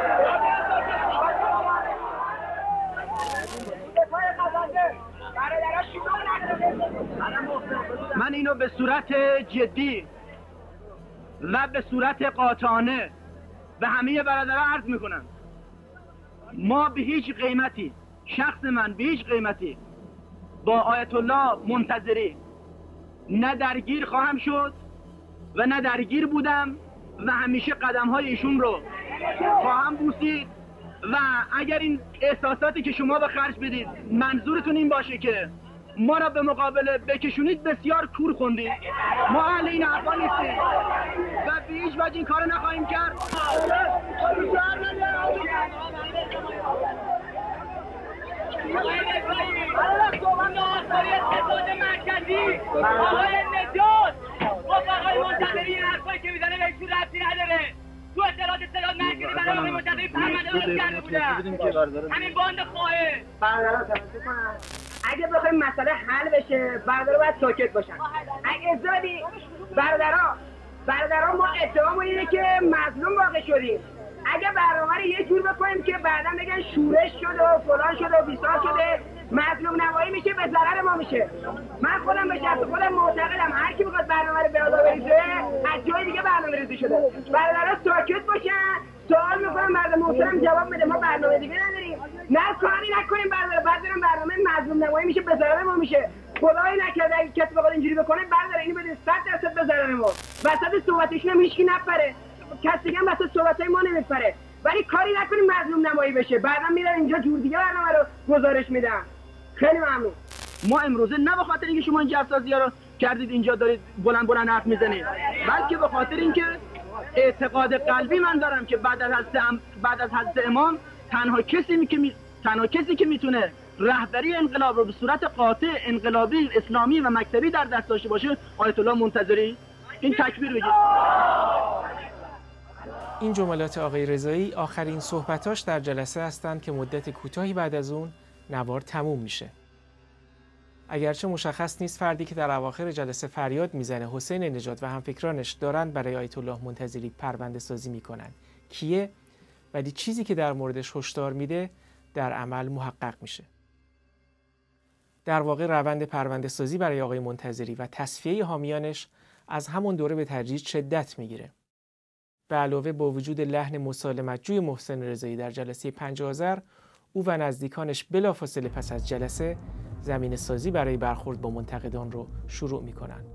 نمیده. من اینو به صورت جدی و به صورت قاطعانه به همه برادران عرض میکنم، ما به هیچ قیمتی، شخص من به هیچ قیمتی با آیت الله منتظری نه درگیر خواهم شد و نه درگیر بودم و همیشه قدم های ایشون رو خواهم بوسید و اگر این احساساتی که شما به خرج بدید منظورتون این باشه که ما را به مقابله بکشونید، بسیار کور خوندید. ما اهل این حرفا نیستیم و به هیچ وجه این کارو نخواهیم کرد. آقای نجات با آقای منتظری این حرفایی که میزنه به ایشون ربطی نداره. تو اطلاعات اطلاعات مرکزی برای آقای منتظری پرونده درست کرده بودن. همین باند خواهه برادران توجه کنن، اگه بخوایم مسئله حل بشه برادران باید ساکت باشن. اگه ازدادی برادران برادران ما اتهاممون اینه که مظلوم واقع شدیم. اگه برنامه رو یه جور بکنیم که بعدا بگن شورش شده و فلان شده و بیسار شده، مظلوم نمایی میشه، به ضرر ما میشه. من خودم به شخص خودم معتقدم هر کی میخواد برنامه رو به آلا بریزه از جای دیگه برنامه ریزی شده. برادران ساکت باشن، سوال میکنم بعد محترم جواب بده. ما برنامه دیگه نداریم، نه کاری نکنیم برادر بعد بریم برنامه مظلوم نمایی میشه، به ضرر ما میشه. خدایی نکرده اگه کسی بخواد اینجوری بکنه برادر اینو بده صد درصد به ضرر ما. وسط صحبتشون هم هیچ کی نپره، کسی دیگه هم وسط صحبتای ما نمیپره، ولی کاری نکنیم مظلوم نمایی بشه. بعدا میرن اینجا جور دیگه برنامه رو گزارش میدن. خیلی ممنون. ما امروزه نه به خاطر اینکه شما این جفسازی‌ها رو کردید اینجا دارید بلند بلند حرف میزنید، بلکه به خاطر اینکه اعتقاد قلبی من دارم که بعد از حضرت ام... بعد از حضرت امام تنها کسی که می... تنها کسی که میتونه رهبری انقلاب رو به صورت قاطع انقلابی اسلامی و مکتبی در دست داشته باشه آیت الله منتظری. این تکبیر بگید. این جملات آقای رضایی آخرین صحبتاش در جلسه هستند که مدت کوتاهی بعد از اون نوار تموم میشه. اگرچه مشخص نیست فردی که در اواخر جلسه فریاد میزنه حسین نجات و همفکرانش دارند برای آیت الله منتظری پرونده سازی میکنن کیه، ولی چیزی که در موردش هشدار میده در عمل محقق میشه. در واقع روند پرونده سازی برای آقای منتظری و تصفیه حامیانش از همون دوره به تدریج شدت میگیره. به علاوه با وجود لحن مسالمت‌جوی محسن رضایی در جلسه پنج آذر، او و نزدیکانش بلافاصله پس از جلسه زمین سازی برای برخورد با منتقدان رو شروع می‌کنند.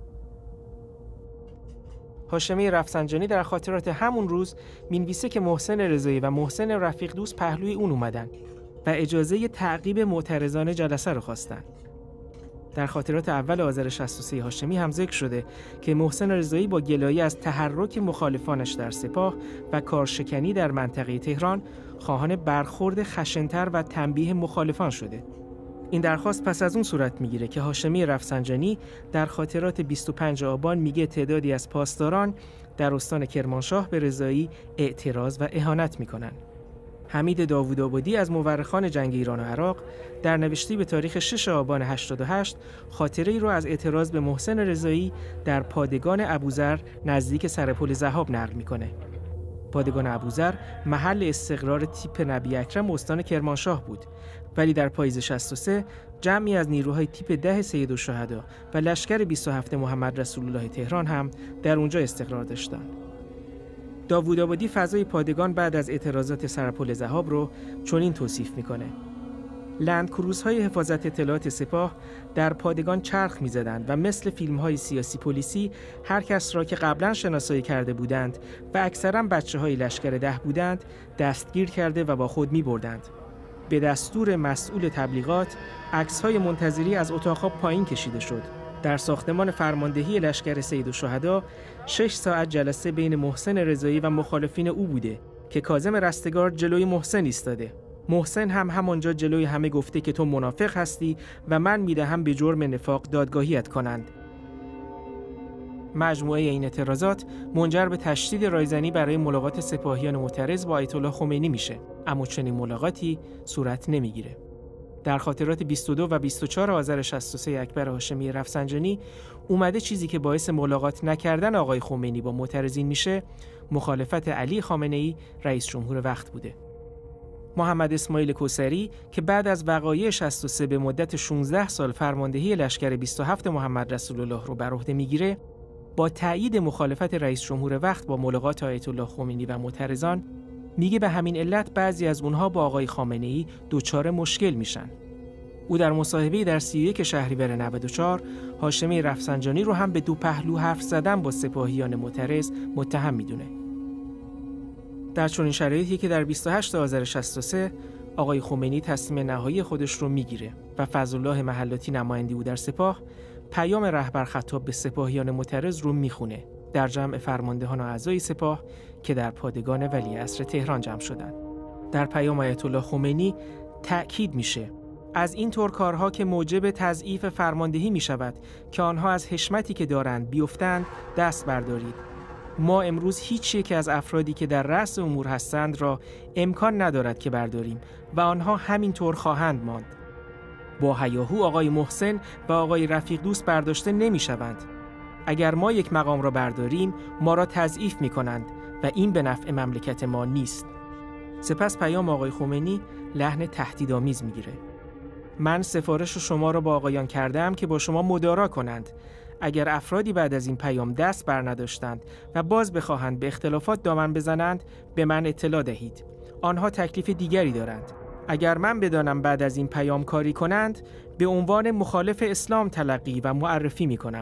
هاشمی رفسنجانی در خاطرات همون روز می‌نویسه که محسن رضایی و محسن رفیق دوست پهلوی اون اومدن و اجازه تعقیب معترضان جلسه رو خواستن. در خاطرات اول آذر شصت و سه هاشمی هم ذکر شده که محسن رضایی با گلایه از تحرک مخالفانش در سپاه و کارشکنی در منطقه تهران خواهان برخورد خشن‌تر و تنبیه مخالفان شده. این درخواست پس از اون صورت میگیره که هاشمی رفسنجانی در خاطرات بیست و پنجم آبان میگه تعدادی از پاسداران در استان کرمانشاه به رضایی اعتراض و اهانت میکنن. حمید داوودآبادی از مورخان جنگ ایران و عراق در نوشتی به تاریخ ششم آبان هشتاد و هشت خاطره‌ای رو از اعتراض به محسن رضایی در پادگان ابوذر نزدیک سرپل ذهاب نقل میکنه. پادگان ابوذر محل استقرار تیپ نبی اکرم استان کرمانشاه بود، ولی در پاییز شصت و سه جمعی از نیروهای تیپ ده سیدالشهدا و لشکر بیست و هفتم محمد رسول الله تهران هم در اونجا استقرار داشتند. داوودآبادی فضای پادگان بعد از اعتراضات سرپل ذهاب رو چنین توصیف میکنه: لندکروزهای حفاظت اطلاعات سپاه در پادگان چرخ می‌زدند و مثل فیلم‌های سیاسی پلیسی هر کس را که قبلا شناسایی کرده بودند و اکثراً بچه‌های لشکر ده بودند دستگیر کرده و با خود می‌بردند. به دستور مسئول تبلیغات عکس‌های منتظری از اتاق پایین کشیده شد. در ساختمان فرماندهی لشکر سیدالشهدا شش ساعت جلسه بین محسن رضایی و مخالفین او بوده که کاظم رستگار جلوی محسن ایستاده. محسن هم همانجا جلوی همه گفته که تو منافق هستی و من میدهم به جرم نفاق دادگاهیت کنند. مجموعه این اعتراضات منجر به تشدید رایزنی برای ملاقات سپاهیان معترض با آیت الله خمینی میشه، اما چنین ملاقاتی صورت نمیگیره. در خاطرات بیست و دو و بیست و چهار آذر شصت و سه اکبر هاشمی رفسنجانی اومده چیزی که باعث ملاقات نکردن آقای خمینی با معترضین میشه مخالفت علی خامنه‌ای رئیس جمهور وقت بوده. محمد اسماعیل کوثری که بعد از وقایع شصت و سه به مدت شانزده سال فرماندهی لشکر بیست و هفتم محمد رسول الله رو بر عهده میگیره، با تایید مخالفت رئیس جمهور وقت با ملاقات آیت الله خمینی و معترضان میگه به همین علت بعضی از اونها با آقای خامنه‌ای دچار مشکل میشن. او در مصاحبه‌ای در سی و یک شهریور نود و چهار هاشمی رفسنجانی رو هم به دو پهلو حرف زدن با سپاهیان معترض متهم میدونه. در چنین شرایطی که در بیست و هشتم آذر شصت و سه آقای خمینی تصمیم نهایی خودش رو میگیره و فضلالله محلاتی نماینده او در سپاه پیام رهبر خطاب به سپاهیان معترض رو میخونه در جمع فرماندهان و اعضای سپاه که در پادگان ولیعصر تهران جمع شدند. در پیام آیت الله خمینی تأکید میشه از این طور کارها که موجب تضعیف فرماندهی میشود که آنها از حشمتی که دارند بیفتند دست بردارید. ما امروز هیچ یک از افرادی که در رأس امور هستند را امکان ندارد که برداریم و آنها همین طور خواهند ماند. با هیاهو آقای محسن و آقای رفیق دوست برداشته نمی شوند. اگر ما یک مقام را برداریم ما را تضعیف می کنند و این به نفع مملکت ما نیست. سپس پیام آقای خمینی لحن تهدیدآمیز می گیره. من سفارش شما را با آقایان کردم که با شما مدارا کنند. اگر افرادی بعد از این پیام دست بر نداشتند و باز بخواهند به اختلافات دامن بزنند به من اطلاع دهید. آنها تکلیف دیگری دارند. اگر من بدانم بعد از این پیام کاری کنند به عنوان مخالف اسلام تلقی و معرفی می کنم.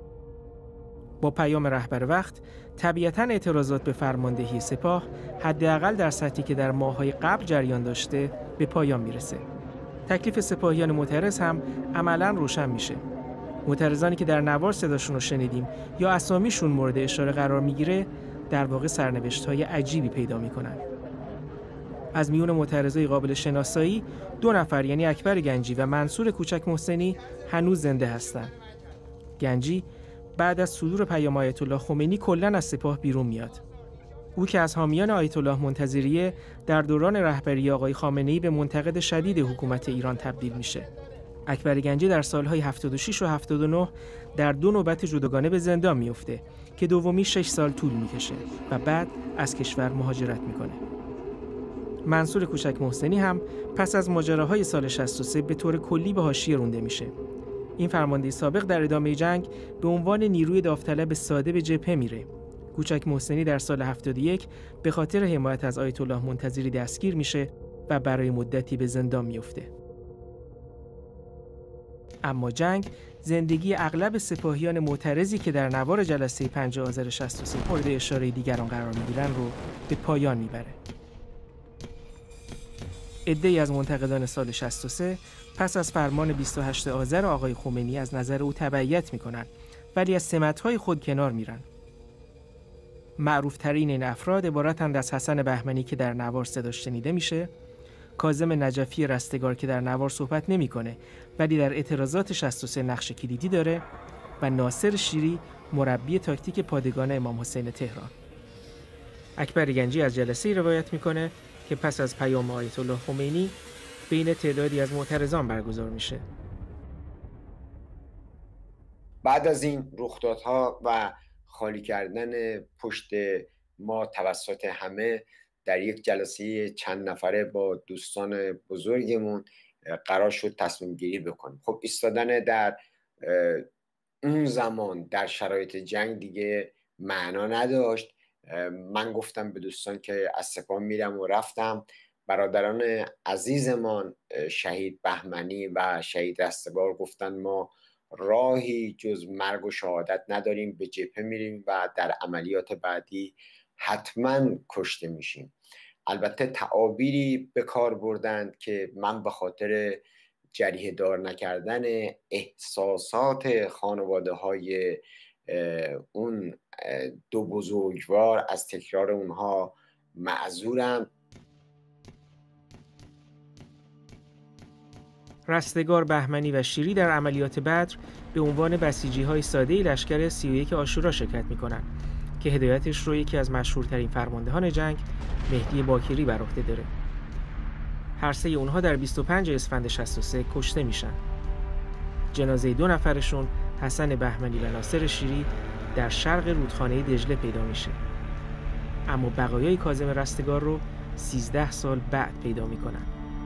با پیام رهبر وقت طبیعتاً اعتراضات به فرماندهی سپاه حداقل در سطحی که در ماه‌های قبل جریان داشته به پایان میرسه. تکلیف سپاهیان معترض هم عملاً روشن میشه. معترضانی که در نوار صداشون رو شنیدیم یا اسامیشون مورد اشاره قرار میگیره در واقع سرنوشت‌های عجیبی پیدا میکنن. از میون معترضای قابل شناسایی دو نفر یعنی اکبر گنجی و منصور کوچک محسنی هنوز زنده هستند. گنجی بعد از صدور پیام آیت الله خمینی کلاً از سپاه بیرون میاد. او که از حامیان آیت الله منتظریه در دوران رهبری آقای خامنه‌ای به منتقد شدید حکومت ایران تبدیل میشه. اکبر گنجی در سالهای هفتاد و شش و هفتاد و نه در دو نوبت جداگانه به زندان میفته که دومی شش سال طول میکشه و بعد از کشور مهاجرت میکنه. منصور کوچک محسنی هم پس از ماجراهای سال شصت و سه به طور کلی به حاشیه رونده میشه. این فرمانده سابق در ادامه جنگ به عنوان نیروی داوطلب ساده به جبهه میره. کوچک محسنی در سال هفتاد و یک به خاطر حمایت از آیت الله منتظری دستگیر میشه و برای مدتی به زندان میفته. اما جنگ زندگی اغلب سپاهیان معترضی که در نوار جلسه پنجم آذر شصت و سه مورد اشاره دیگران قرار میگیرن رو به پایان میبره. عده‌ای از منتقدان سال شصت و سه پس از فرمان بیست و هشتم آذر آقای خمینی از نظر او تبعیت می‌کنند، ولی از سمت‌های خود کنار میرن. معروف‌ترین این افراد عبارتند از حسن بهمنی که در نوار صداش شنیده میشه، کاظم نجفی رستگار که در نوار صحبت نمی‌کنه ولی در اعتراضات شصت و سه نقش کلیدی داره، و ناصر شیری مربی تاکتیک پادگان امام حسین تهران. اکبر گنجی از جلسه‌ای روایت می‌کنه که پس از پیام آیت الله خمینی بین تعدادی از معترضان برگزار میشه. بعد از این رخدادها و خالی کردن پشت ما توسط همه، در یک جلسه چند نفره با دوستان بزرگمون قرار شد تصمیم گیری بکنیم. خب ایستادن در اون زمان در شرایط جنگ دیگه معنا نداشت. من گفتم به دوستان که از سپاه میرم و رفتم. برادران عزیزمان شهید بهمنی و شهید رستگار گفتن ما راهی جز مرگ و شهادت نداریم، به جبهه میریم و در عملیات بعدی حتما کشته میشیم. البته تعابیری به کار بردند که من به خاطر جریحه دار نکردن احساسات خانواده های اون دو بزرگوار از تکرار اونها معذورم. رستگار، بهمنی و شیری در عملیات بدر به عنوان بسیجی‌های ساده لشکر سی و یک عاشورا شرکت می‌کنند که هدایتش رو یکی از مشهورترین فرماندهان جنگ مهدی باکری بر عهده داره. هر سه اونها در بیست و پنجم اسفند شصت و سه کشته میشن. جنازه دو نفرشون، حسن بهمنی و ناصر شیری، در شرق رودخانه دجله پیدا میشه. اما بقایای کاظم رستگار رو سیزده سال بعد پیدا میکنن.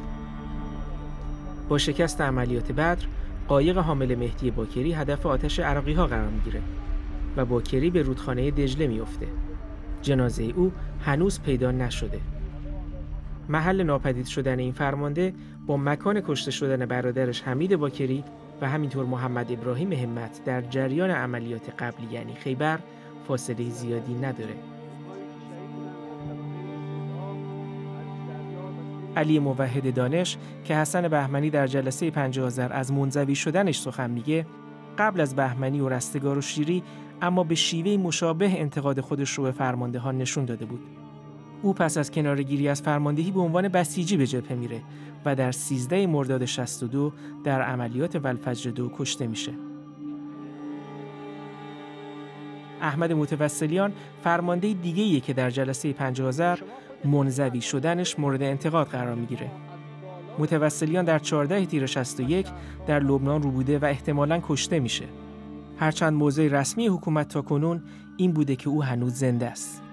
با شکست عملیات بدر، قایق حامل مهدی باکری هدف آتش عراقی ها قرار میگیره و باکری به رودخانه دجله میفته. جنازه او هنوز پیدا نشده. محل ناپدید شدن این فرمانده با مکان کشته شدن برادرش حمید باکری و همینطور محمد ابراهیم همت در جریان عملیات قبلی یعنی خیبر فاصله زیادی نداره. علی موحد دانش که حسن بهمنی در جلسه پنجاه آذر از منزوی شدنش سخن میگه، قبل از بهمنی و رستگار و شیری اما به شیوه مشابه انتقاد خودش رو به فرماندهان نشون داده بود. او پس از کناره‌گیری از فرماندهی به عنوان بسیجی به جبهه میره و در سیزدهم مرداد شصت و دو در عملیات ولفجر دو کشته میشه. احمد متوسلیان فرمانده دیگه‌ایه که در جلسه پنجاه آذر منزوی شدنش مورد انتقاد قرار میگیره. متوسلیان در چهاردهم تیر شصت و یک در لبنان رو بوده و احتمالاً کشته میشه. هرچند موضع رسمی حکومت تا کنون این بوده که او هنوز زنده است.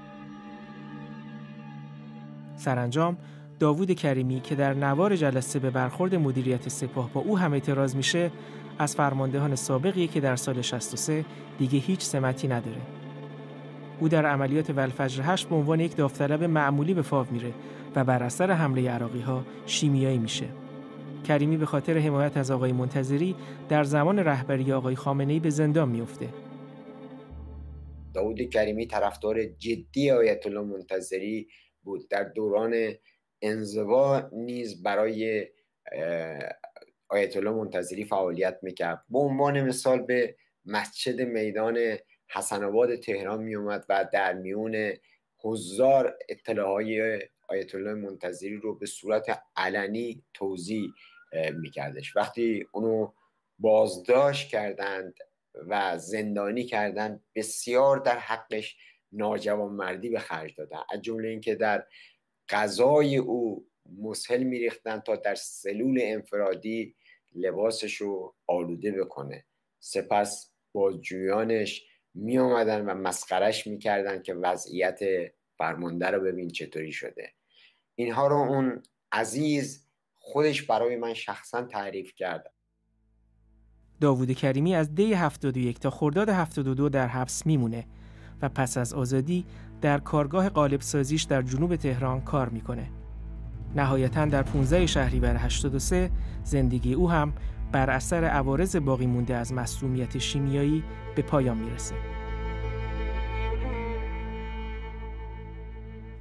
سرانجام داوود کریمی که در نوار جلسه به برخورد مدیریت سپاه با او هم اعتراض میشه، از فرماندهان سابقیه که در سال شصت و سه دیگه هیچ سمتی نداره. او در عملیات ولفجر هشت به عنوان یک داوطلب معمولی به فاو میره و بر اثر حمله عراقی ها شیمیایی میشه. کریمی به خاطر حمایت از آقای منتظری در زمان رهبری آقای خامنه‌ای به زندان میفته. داوود کریمی طرفدار جدی آیت الله منتظری بود. در دوران انزوا نیز برای آیت الله منتظری فعالیت میکرد. به عنوان مثال به مسجد میدان حسن آباد تهران می اومد و در میون هزار اطلاعهای آیت الله منتظری رو به صورت علنی توضیح میکردش. وقتی اونو بازداشت کردند و زندانی کردند، بسیار در حقش ناجوانمردی به خرج دادن، از جمله اینکه در غذای او مسهل میریختن تا در سلول انفرادی لباسش رو آلوده بکنه. سپس بازجویانش می آمدن و مسخرش می کردن که وضعیت فرمانده رو ببین چطوری شده. اینها رو اون عزیز خودش برای من شخصا تعریف کرد. داوود کریمی از دی هفتاد و یک تا خرداد هفتاد و دو در حبس میمونه و پس از آزادی در کارگاه قالب سازیش در جنوب تهران کار میکنه. نهایتاً در پانزدهم شهریور هشتاد و سه زندگی او هم بر اثر عوارض باقی مونده از مسمومیت شیمیایی به پایان میرسه.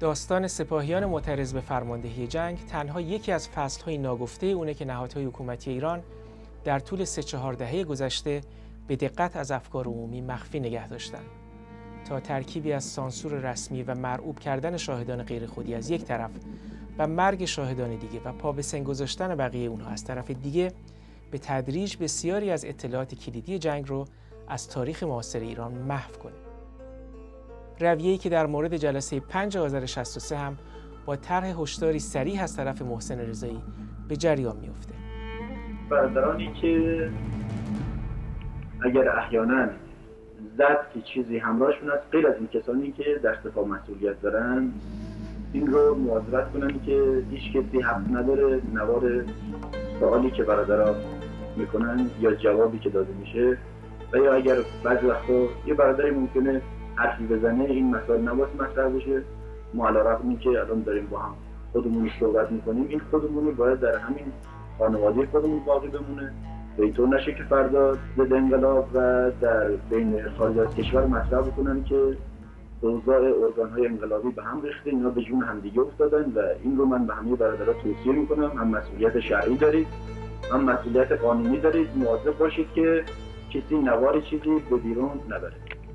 داستان سپاهیان معترض به فرماندهی جنگ تنها یکی از فصل‌های ناگفته اونه که نهادهای حکومتی ایران در طول سه چهار دهه گذشته به دقت از افکار عمومی مخفی نگه داشتند. تا ترکیبی از سانسور رسمی و مرعوب کردن شاهدان غیر خودی از یک طرف و مرگ شاهدان دیگه و پا به سن گذاشتن بقیه اونها از طرف دیگه به تدریج بسیاری از اطلاعات کلیدی جنگ رو از تاریخ معاصر ایران محو کنه. رویه‌ای که در مورد جلسه پنج آذر شصت و سه هم با طرح هشداری صریح از طرف محسن رضایی به جریان میفته. برادرانی که اگر احیانا زد که چیزی همراهشون است، غیر از این کسانی که در دفاع مسئولیت دارن، این رو مواظبت کنن که هیچ کسی حق نداره نوار سوالی که برادرها میکنن یا جوابی که داده میشه و یا اگر بعضی وقتا یه برادری ممکنه حرفی بزنه این مسائل نباید مطرح بشه. ما علیرغم اینکه الان داریم با هم خودمون صحبت میکنیم، این خودمونی باید در همین خانواده خودمون باقی بمونه، به اینطور نشه که فردا ضد انقلاب و در بین خارج از کشور مطرح بکنن که اوضاع ارگان‌های انقلابی به هم ریخته، اینا به جون همدیگه افتادن. و این رو من به همه برادرها توصیه میکنم، هم مسئولیت شرعی دارید هم مسئولیت قانونی دارید، مواظب باشید که کسی نوار چیزی به بیرون نبره.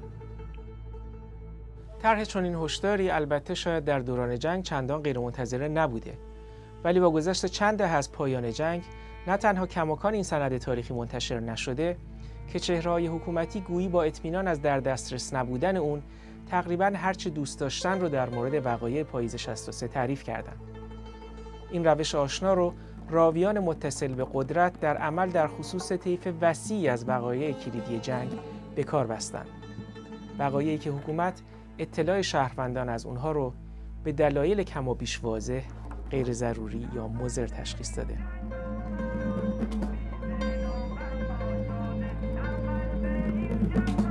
طرح چنین هشداری البته شاید در دوران جنگ چندان غیرمنتظره نبوده، ولی با گذشت چند دهه از پایان جنگ نه تنها کماکان این سند تاریخی منتشر نشده که چهره‌های حکومتی گویی با اطمینان از در دسترس نبودن اون تقریباً هر چه دوست داشتن رو در مورد وقایع پاییز شصت و سه تعریف کردند. این روش آشنا رو راویان متصل به قدرت در عمل در خصوص طیف وسیعی از وقایع کلیدی جنگ به کار بستند. وقایعی که حکومت اطلاع شهروندان از اونها رو به دلایل کم و بیش واضح، غیر ضروری یا مضر تشخیص داده.